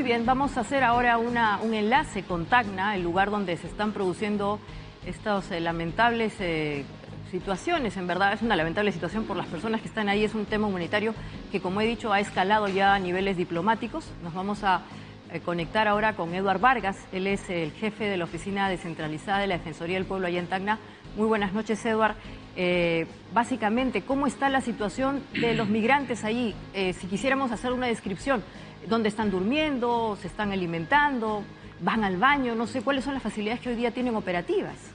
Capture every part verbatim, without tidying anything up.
Muy bien, vamos a hacer ahora una, un enlace con Tacna, el lugar donde se están produciendo estas eh, lamentables eh, situaciones. En verdad es una lamentable situación por las personas que están ahí. Es un tema humanitario que, como he dicho, ha escalado ya a niveles diplomáticos. Nos vamos a eh, conectar ahora con Eduard Vargas. Él es el jefe de la Oficina Descentralizada de la Defensoría del Pueblo allá en Tacna. Muy buenas noches, Eduard. Eh, básicamente, ¿cómo está la situación de los migrantes allí? Eh, si quisiéramos hacer una descripción, ¿dónde están durmiendo? ¿Se están alimentando? ¿Van al baño? No sé, ¿cuáles son las facilidades que hoy día tienen operativas?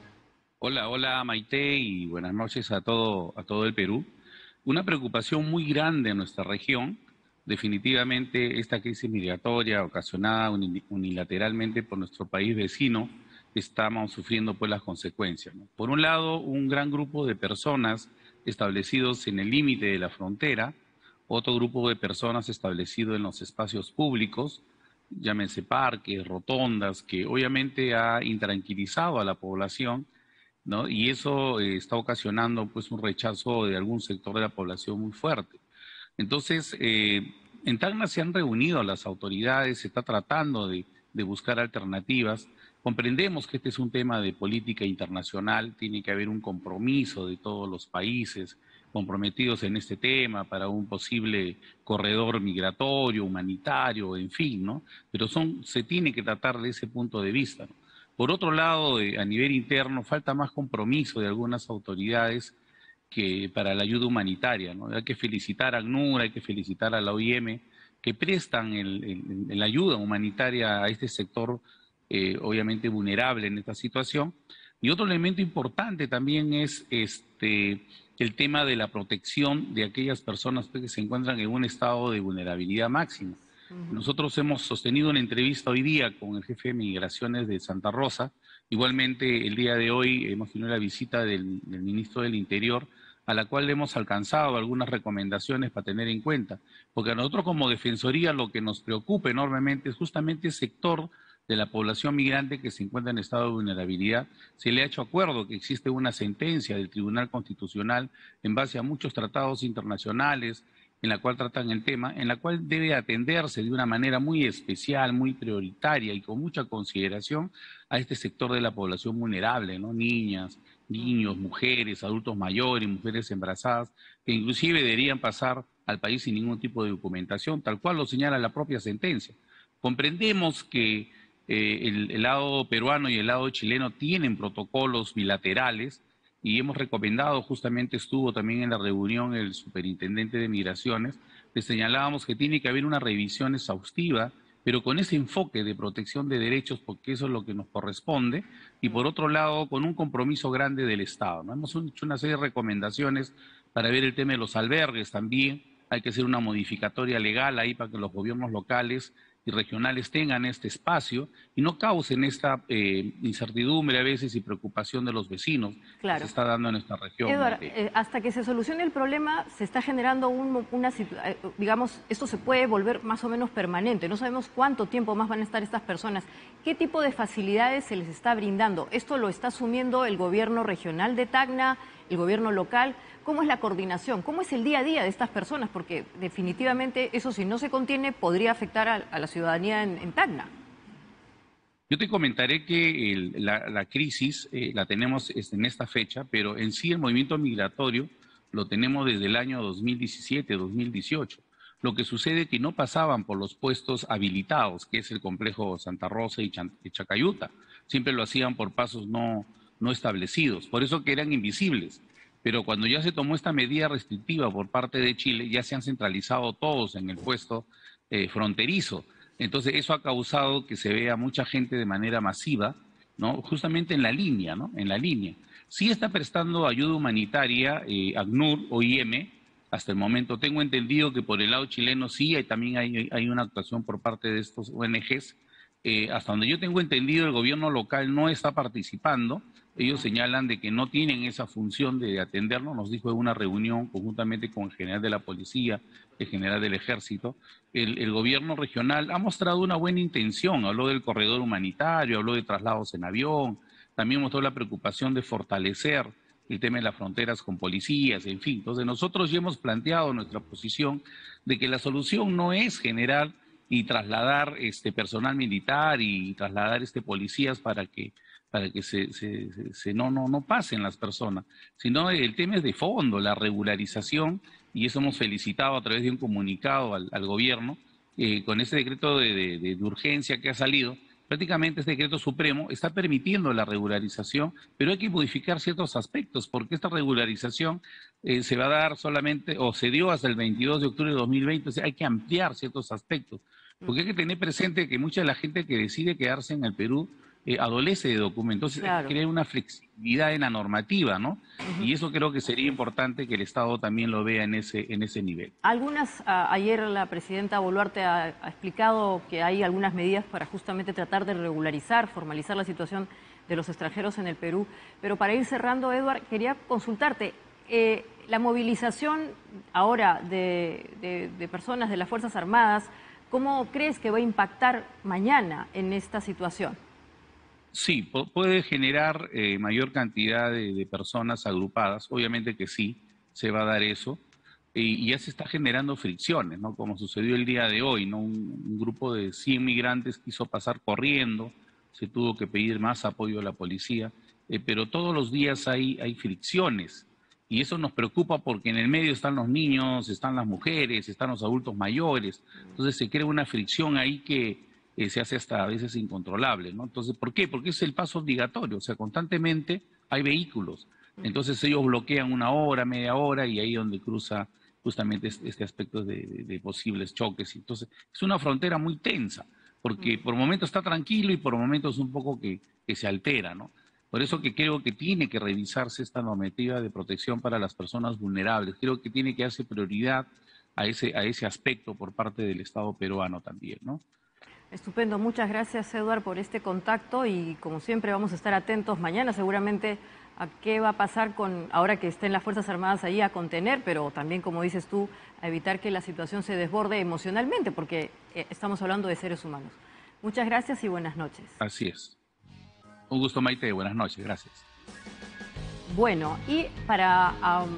Hola, hola Maite y buenas noches a todo, a todo el Perú. Una preocupación muy grande en nuestra región, definitivamente esta crisis migratoria ocasionada uni- unilateralmente por nuestro país vecino, estamos sufriendo pues las consecuencias, ¿no? Por un lado, un gran grupo de personas establecidos en el límite de la frontera, otro grupo de personas establecido en los espacios públicos, llámense parques, rotondas, que obviamente ha intranquilizado a la población, ¿no? Y eso eh, está ocasionando pues un rechazo de algún sector de la población muy fuerte. Entonces, eh, en Tacna se han reunido las autoridades, se está tratando de, de buscar alternativas. Comprendemos que este es un tema de política internacional, tiene que haber un compromiso de todos los países comprometidos en este tema para un posible corredor migratorio, humanitario, en fin, ¿no? Pero son, se tiene que tratar de ese punto de vista, ¿no? Por otro lado, eh, a nivel interno, falta más compromiso de algunas autoridades que para la ayuda humanitaria, ¿no? Hay que felicitar a ACNUR, hay que felicitar a la O I M, que prestan el, el, el, la ayuda humanitaria a este sector, eh, obviamente vulnerable en esta situación. Y otro elemento importante también es este, el tema de la protección de aquellas personas que se encuentran en un estado de vulnerabilidad máxima. Ujú. Nosotros hemos sostenido una entrevista hoy día con el jefe de Migraciones de Santa Rosa. Igualmente, el día de hoy hemos tenido la visita del, del ministro del Interior, a la cual hemos alcanzado algunas recomendaciones para tener en cuenta. Porque a nosotros como Defensoría lo que nos preocupa enormemente es justamente el sector de la población migrante que se encuentra en estado de vulnerabilidad. Se le ha hecho acuerdo que existe una sentencia del Tribunal Constitucional en base a muchos tratados internacionales en la cual tratan el tema, en la cual debe atenderse de una manera muy especial, muy prioritaria y con mucha consideración a este sector de la población vulnerable, ¿no? Niñas, niños, mujeres, adultos mayores, mujeres embarazadas, que inclusive deberían pasar al país sin ningún tipo de documentación, tal cual lo señala la propia sentencia. Comprendemos que eh, el, el lado peruano y el lado chileno tienen protocolos bilaterales, y hemos recomendado, justamente estuvo también en la reunión el superintendente de Migraciones, le señalábamos que tiene que haber una revisión exhaustiva, pero con ese enfoque de protección de derechos, porque eso es lo que nos corresponde, y por otro lado, con un compromiso grande del Estado, ¿no? Hemos hecho una serie de recomendaciones para ver el tema de los albergues también. Hay que hacer una modificatoria legal ahí para que los gobiernos locales y regionales tengan este espacio y no causen esta eh, incertidumbre a veces y preocupación de los vecinos que se Claro. está dando en nuestra región, Eduard, Maite. eh, hasta que se solucione el problema, se está generando un- una situación, digamos, esto se puede volver más o menos permanente. No sabemos cuánto tiempo más van a estar estas personas. ¿Qué tipo de facilidades se les está brindando? ¿Esto lo está asumiendo el gobierno regional de Tacna, el gobierno local? ¿Cómo es la coordinación? ¿Cómo es el día a día de estas personas? Porque definitivamente eso, si no se contiene, podría afectar a, a la ciudadanía en, en Tacna. Yo te comentaré que el- la, la crisis eh, la tenemos este, en esta fecha, pero en sí el movimiento migratorio lo tenemos desde el año dos mil diecisiete, dos mil dieciocho. Lo que sucede es que no pasaban por los puestos habilitados, que es el complejo Santa Rosa y, Chan- y Chacayuta. Siempre lo hacían por pasos no, no establecidos, por eso que eran invisibles. Pero cuando ya se tomó esta medida restrictiva por parte de Chile, ya se han centralizado todos en el puesto eh, fronterizo. Entonces, eso ha causado que se vea mucha gente de manera masiva, ¿no? Justamente en la línea, ¿no? En la línea. Sí está prestando ayuda humanitaria eh, ACNUR o I M hasta el momento. Tengo entendido que por el lado chileno sí, hay, también hay, hay una actuación por parte de estos O N Ges. Eh, hasta donde yo tengo entendido, el gobierno local no está participando. Ellos Ya. señalan de que no tienen esa función de atendernos, nos dijo en una reunión conjuntamente con el general de la policía, el general del ejército. El, el gobierno regional ha mostrado una buena intención, habló del corredor humanitario, habló de traslados en avión, también mostró la preocupación de fortalecer el tema de las fronteras con policías, en fin. Entonces nosotros ya hemos planteado nuestra posición de que la solución no es generar y trasladar este personal militar y trasladar este policías para que para que se, se, se, se no, no, no pasen las personas, sino el tema es de fondo, la regularización, y eso hemos felicitado a través de un comunicado al, al gobierno, eh, con ese decreto de, de, de urgencia que ha salido. Prácticamente este decreto supremo está permitiendo la regularización, pero hay que modificar ciertos aspectos, porque esta regularización eh, se va a dar solamente, o se dio hasta el veintidós de octubre de dos mil veinte, o sea, hay que ampliar ciertos aspectos, porque hay que tener presente que mucha de la gente que decide quedarse en el Perú eh, adolece de documentos, entonces hay Claro. que crear una flexibilidad en la normativa, ¿no? Uh-huh. Y eso creo que sería importante que el Estado también lo vea en ese, en ese nivel. Algunas, a, ayer la presidenta Boluarte ha, ha explicado que hay algunas medidas para justamente tratar de regularizar, formalizar la situación de los extranjeros en el Perú. Pero para ir cerrando, Edward, quería consultarte, eh, la movilización ahora de, de, de personas de las Fuerzas Armadas, ¿cómo crees que va a impactar mañana en esta situación? Sí, puede generar eh, mayor cantidad de, de personas agrupadas, obviamente que sí, se va a dar eso, y, y ya se está generando fricciones, ¿no? Como sucedió el día de hoy, ¿no? Un, un grupo de cien migrantes quiso pasar corriendo, se tuvo que pedir más apoyo a la policía, eh, pero todos los días hay, hay fricciones, y eso nos preocupa porque en el medio están los niños, están las mujeres, están los adultos mayores, entonces se crea una fricción ahí que Eh, se hace hasta a veces incontrolable, ¿no? Entonces, ¿por qué? Porque es el paso obligatorio, o sea, constantemente hay vehículos, entonces ellos bloquean una hora, media hora, y ahí es donde cruza justamente este, este aspecto de, de, de posibles choques. Entonces, es una frontera muy tensa, porque por momentos está tranquilo y por momentos un poco que, que se altera, ¿no? Por eso que creo que tiene que revisarse esta normativa de protección para las personas vulnerables, creo que tiene que darse prioridad a ese, a ese aspecto por parte del Estado peruano también, ¿no? Estupendo, muchas gracias, Edward, por este contacto, y como siempre vamos a estar atentos mañana seguramente a qué va a pasar con, ahora que estén las Fuerzas Armadas ahí, a contener, pero también, como dices tú, a evitar que la situación se desborde emocionalmente, porque eh, estamos hablando de seres humanos. Muchas gracias y buenas noches. Así es. Un gusto, Maite, buenas noches, gracias. Bueno, y para... Um...